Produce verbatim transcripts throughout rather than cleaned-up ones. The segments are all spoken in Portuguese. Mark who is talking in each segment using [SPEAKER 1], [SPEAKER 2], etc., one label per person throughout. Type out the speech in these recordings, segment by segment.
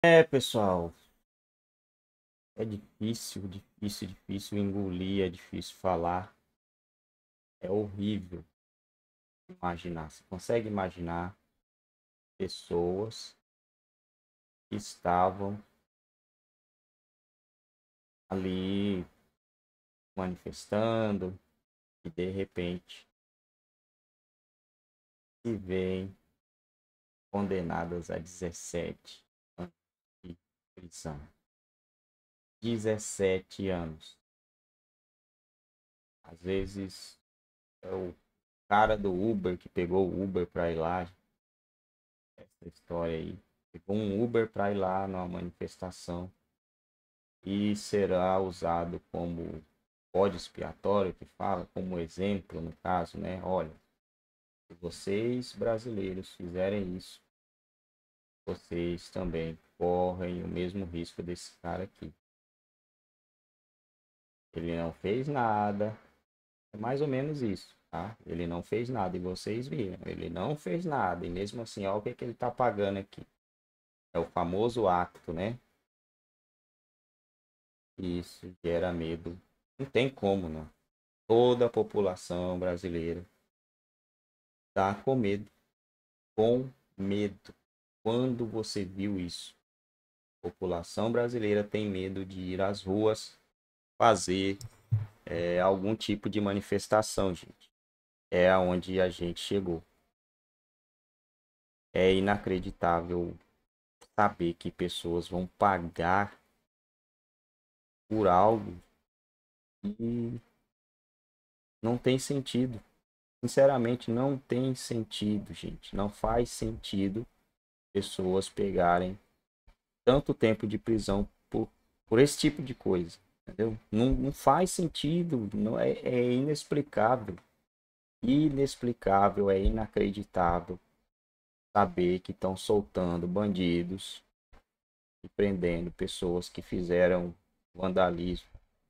[SPEAKER 1] É, pessoal, é difícil, difícil, difícil engolir, é difícil falar. É horrível imaginar. Você consegue imaginar pessoas que estavam ali manifestando e de repente se veem condenadas a dezessete anos de prisão. dezessete anos. Às vezes é o cara do Uber que pegou o Uber para ir lá. Essa história aí. Pegou um Uber para ir lá numa manifestação e será usado como bode expiatório, que fala, como exemplo, no caso, né? Olha, se vocês brasileiros fizerem isso, vocês também correm o mesmo risco desse cara aqui. Ele não fez nada, é mais ou menos isso, tá? Ele não fez nada e vocês viram, ele não fez nada e mesmo assim, olha o que, que ele tá pagando aqui. É o famoso acto, né? E isso gera medo. Não tem como, não. Toda a população brasileira está com medo. Com medo. Quando você viu isso? A população brasileira tem medo de ir às ruas fazer é, algum tipo de manifestação, gente. É aonde a gente chegou. É inacreditável saber que pessoas vão pagar por algo que não tem sentido. Sinceramente, não tem sentido, gente. Não faz sentido pessoas pegarem tanto tempo de prisão por, por esse tipo de coisa, entendeu? Não, não faz sentido, não é, é inexplicável. Inexplicável, é inacreditável saber que estão soltando bandidos e prendendo pessoas que fizeram vandalismo.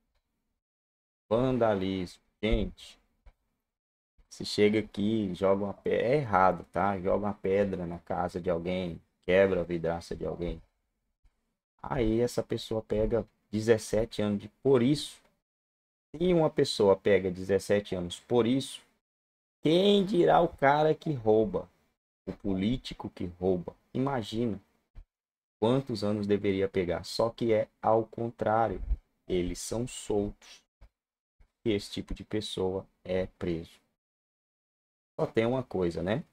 [SPEAKER 1] Vandalismo, gente. Se chega aqui, joga uma pedra, é errado, tá? Joga uma pedra na casa de alguém, quebra a vidraça de alguém. Aí essa pessoa pega dezessete anos de por isso. Se uma pessoa pega dezessete anos por isso, quem dirá o cara que rouba? O político que rouba. Imagina quantos anos deveria pegar. Só que é ao contrário. Eles são soltos. E esse tipo de pessoa é preso. Só tem uma coisa, né?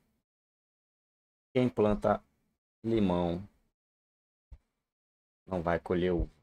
[SPEAKER 1] Quem planta limão não vai colher uva.